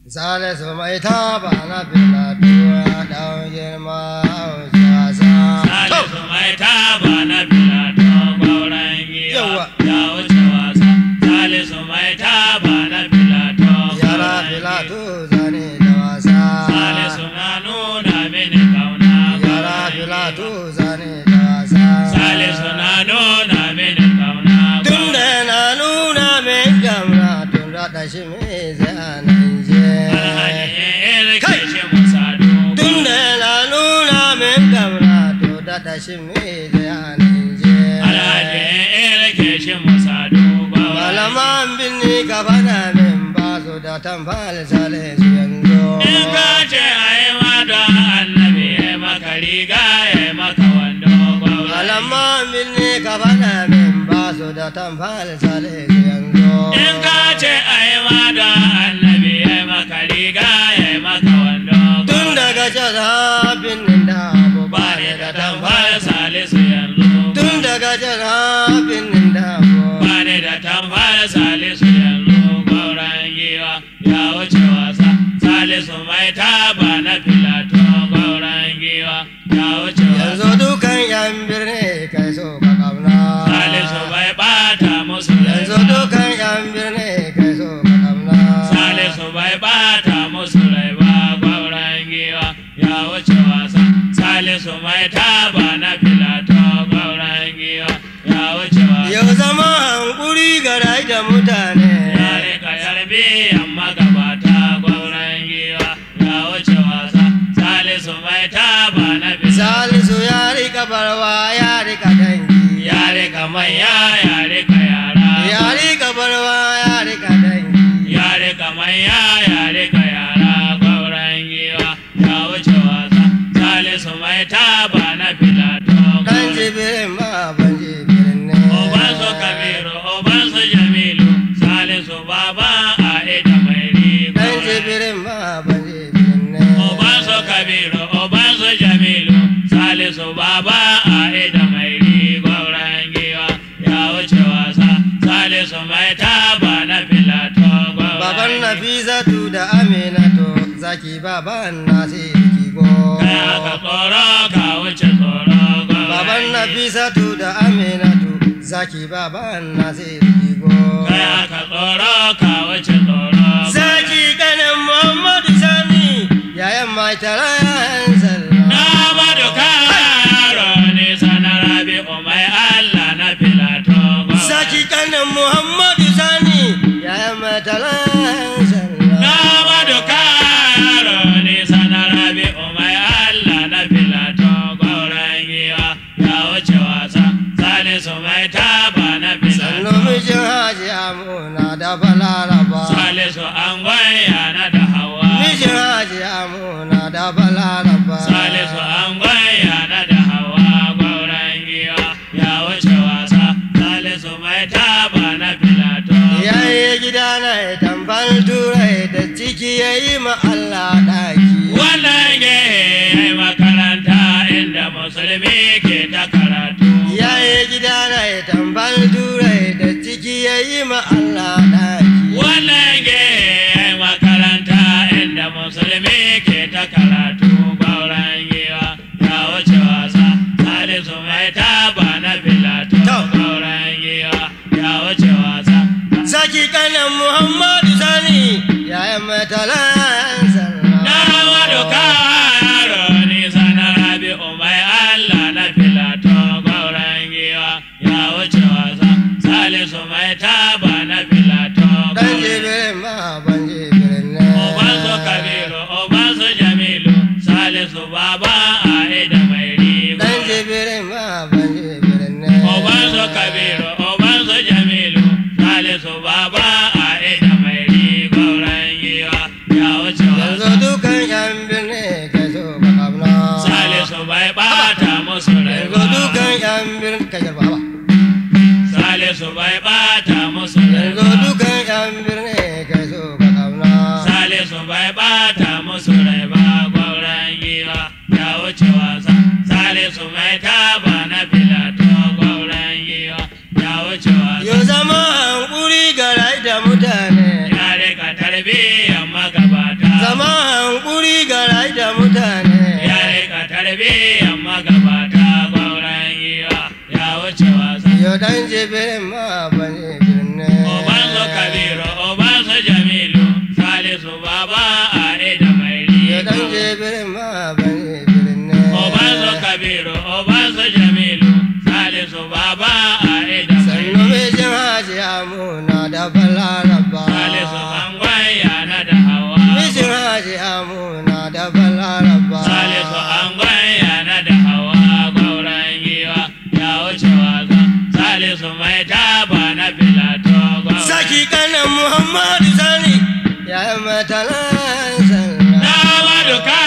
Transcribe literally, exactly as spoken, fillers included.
Salisu mai taba na filatu ya ɗau girma wasa. Salisu mai taba na filatu gauran giwa ya wuce wasa. Salisu mai taba na filatu yara filatu zane da wasa. Salisu na nuna mini kauna yara filatu zane da wasa. Salisu na nuna mini kauna tun da na nuna min gamra tun raɗa shi mai zanen je. Tun da na nuna min gamra to daɗa shi mai zanen je. Alhaji irke shi musa duba malaman binni ka faɗa min ba su da tamfal Salisu yanzu. in ka ce a yi ma don annabi ya maka riga ya maka wando gwaura. malaman binni ka faɗa min ba su da tamfal Salisu yanzu. in ka ce a yi ma don annabi ya maka riga ya maka wando gwaura. tun daga jara binnin da abu ba ba ni ni da da tamfar tamfal. Salisu yanzu tun daga jara binnin da abu ba ni da tamfar Salisu yanzu gauran giwa ya wuce wasa. Salisu mai taba na filato gauran giwa ya wuce wasa. yanzu dukan yan birni kai so ka kauna. Salisu bai bata musu rai yanzu ba. dukan yan birni kai so ka kauna. Salisu bai bata musu rai ba gwauran giwa ya wuce wasa. Salisu mai taba na filato gwauran giwa ya wuce wasa. yau zama hankuri ga rai da mutane. Ya rika yarbe amma gabata gwauran giwa ya wuce wasa. Salisu mai taba na filato. Salisu ya rika barwa ya rika dangi. Ya rika manya ya rika yara. ya rika barwa ya rika dangi. Ya rika manya ya rika yara gwauran giwa ya wuce wasa. Salisu mai taba na filato dan jibirin ma ban jibirin ne. Obansu Kabiru, Obansu Jamilu, Salisu Baba a ida mai rigo. dan jibirin ma ban jibirin ne. Obansu Kabiru, Obansu Jamilu, Salisu Baba a ida mai rigo rangiwa ya wuce wasa. Salisu mai taba na filato baban Nafisatu da Aminatu zaki baban Nasiri go. kai aka tsoro ka wuce tsoro baban Nafisatu da Aminatu zaki baban Nasiri go. kai aka tsoro ka wuce tsoro zaki kanin Muhammadu Sani yayan mai tara yayan sallah. na maduka yaro ne sanar rabi'u mai Allah na filato zaki kanin Muhammadu Sani yayan mai tara yayan sallah. na maduka yaro ne sanar rabi'u mai Allah na filato gauran giwa ya wuce wasa. Salisu mai taba na sannu filato mijin Haji Amuna da Balaraba. Salisu an gwaya na da hawa mijin Haji Amuna da Balaraba. Salisu an gwaya na da hawa gauran giwa ya wuce wasa. Salisu mai taba na filato yayi gida na tambar turai da ciki yayi ma Allah daki. wannan gehe yayi makaranta inda musulmi ke ta karatu yayi gida na tambar turai da ciki yayi ma Allah daki. wannan gehe yayi makaranta inda musulmi ke ta karatu gauran giwa ya wuce wasa. Salisu mai taba na filato gauran giwa ya wuce wasa. zaki kanan Muhammadu Sani yayan matala yayan sallah. na maduka yaro ni sanar rabi'u mai Allah na filato gauran giwa ya wuce wasa. Salisu mai taba na filato dan jibirin ma ban jibirin ne. Obansu Kabiru, Obansu Jamilu, Salisu Baba a ida mai rigo. dan jibirin ma ban jibirin ne. Obansu Kabiru, Obansu Jamilu, Salisu Baba a ida mai rigo rangiwa ya wuce yanzu wasa. dukan yan birni kai so ka kauna. Salisu bai bata musu rai yanzu ba. dukan yan birni kai garba ba. Salisu bai bata musu rai yanzu ba. dukan yan birni kai so ka kauna. Salisu bai bata musu rai ba gwauran giwa ya wuce wasa. Salisu mai taba na filato gwauran giwa ya wuce wasa. Yo zama hankuri ga rai da mutane. Ya rika tarbiyyar magabata zama hankuri ga rai da mutane ya rika tarbiyyar magabata gwauran giwa ya wuce wasa. yau dan jibirin ma bane birni Obansu Kabiru, Obansu Jamilu, Salisu Baba a da mai yau dan rigo. jibirin ma bane birni Obansu Kabiru, Obansu Jamilu, Salisu Baba a da mai sannu rigo. mijin haji amuna da balaraba Salisu Angwai yana da hawa. mijin haji amuna da balaraba Salisu Angwai yana da hawa gwauran giwa ya wuce wasa. Salisu mai taba na filato gwauran. saki kanan muhammadu sani ya yi matalan sallah Na wadu ka